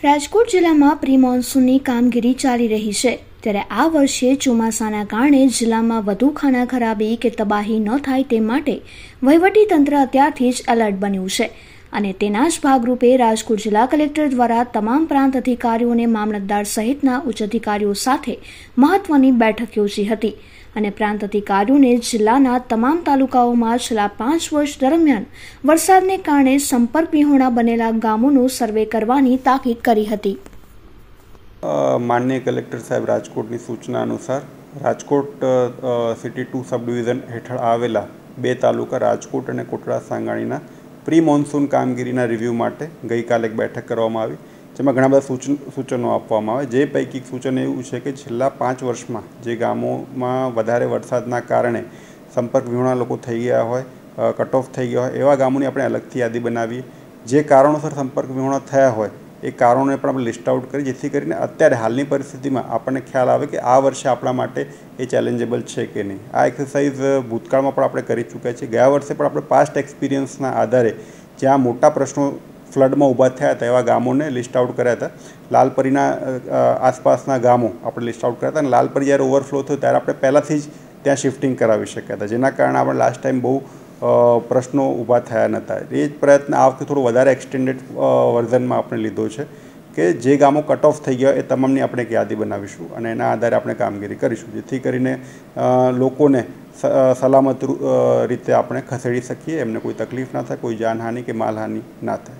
રાજકોટ જિલ્લામાં પ્રી મોન્સૂનની કામગીરી ચાલી રહી છે ત્યારે આ વર્ષે ચોમાસાના કારણે જિલ્લામાં વધુ ખાના ખરાબી કે તબાહી ન થાય તે માટે વહીવટીતંત્ર અત્યારથી જ એલર્ટ બન્યું છે અને તેના જ ભાગરૂપે રાજકોટ જિલ્લા કલેક્ટર દ્વારા તમામ પ્રાંત અધિકારીઓ અને મામલતદાર સહિતના ઉચ્ચ અધિકારીઓ સાથે મહત્વની બેઠક યોજી હતી અને પ્રાંત અધિકારીઓને જિલ્લાના તમામ તાલુકાઓમાં છેલ્લા 5 વર્ષ દરમિયાન વરસાદને કારણે સંપર્ક વિહોણા બનેલા ગામોનું સર્વે કરવાની તાકીદ કરી હતી। માનનીય કલેક્ટર સાહેબ રાજકોટની સૂચના અનુસાર રાજકોટ સિટી 2 સબ ડિવિઝન હેઠળ આવેલા 2 તાલુકા રાજકોટ અને કોટડા સાંગાણીના પ્રી મોન્સૂન કામગીરીના રિવ્યૂ માટે ગઈકાલે એક બેઠક કરવામાં આવી, જેમાં ઘણા બધા સૂચનો આપવામાં આવે। જે પૈકી સૂચન એવું છે કે છેલ્લા 5 વર્ષમાં જે ગામોમાં વધારે વરસાદના કારણે સંપર્ક વિહોણા લોકો થઈ ગયા હોય, કટ ઓફ થઈ ગયા હોય, એવા ગામોની આપણે અલગથી યાદી બનાવીએ। જે કારણોસર સંપર્ક વિહોણા થયા હોય એ કારણોને પણ આપણે લિસ્ટ આઉટ કરી, જેથી કરીને અત્યારે હાલની પરિસ્થિતિમાં આપણને ખ્યાલ આવે કે આ વર્ષે આપણા માટે એ ચેલેન્જેબલ છે કે નહીં। આ એક્સરસાઇઝ ભૂતકાળમાં પણ આપણે કરી ચૂક્યા છીએ। ગયા વર્ષે પણ આપણે પાસ્ટ એક્સપિરિયન્સના આધારે જ્યાં મોટા પ્રશ્નો ફ્લડમાં ઊભા થયા હતા એવા ગામોને લિસ્ટ આઉટ કર્યા હતા। લાલપરીના આસપાસના ગામો આપણે લિસ્ટ આઉટ કર્યા હતા અને લાલપરી જ્યારે ઓવરફ્લો થયો ત્યારે આપણે પહેલાંથી જ ત્યાં શિફ્ટિંગ કરાવી શક્યા હતા, જેના કારણે આપણે લાસ્ટ ટાઈમ બહુ પ્રશ્નો ઊભા થયા નહોતા। એ જ પ્રયત્ન આ વખતે થોડો વધારે એક્સટેન્ડેડ વર્ઝનમાં આપણે લીધો છે કે જે ગામો કટ ઓફ થઈ ગયા એ તમામની આપણે એક યાદી બનાવીશું અને એના આધારે આપણે કામગીરી કરીશું, જેથી કરીને લોકોને સલામત રીતે આપણે ખસેડી શકીએ, એમને કોઈ તકલીફ ના થાય, કોઈ જાનહાનિ કે માલહાનિ ના થાય।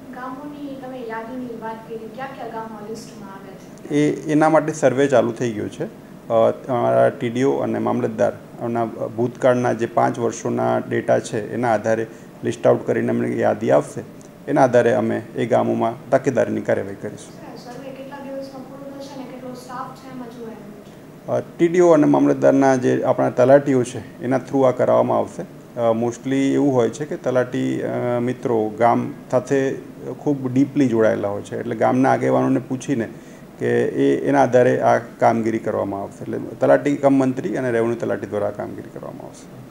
એના માટે સર્વે ચાલુ થઈ ગયો છે। અમારા ટીડીઓ અને મામલતદારના ભૂતકાળના જે 5 વર્ષોના ડેટા છે એના આધારે લિસ્ટ આઉટ કરીને અમને યાદી આવશે, એના આધારે અમે એ ગામોમાં તકેદારીની કાર્યવાહી કરીશું। ટીડીઓ અને મામલતદારના જે આપણા તલાટીઓ છે એના થ્રુ આ કરાવવામાં આવશે। મોસ્ટલી એવું હોય છે કે તલાટી મિત્રો ગામ સાથે ખૂબ ડીપલી જોડાયેલા હોય છે, એટલે ગામના આગેવાનોને પૂછીને કે એના આધારે આ કામગીરી કરવામાં આવશે। એટલે તલાટી કમ મંત્રી અને રેવન્યુ તલાટી દ્વારા આ કામગીરી કરવામાં આવશે।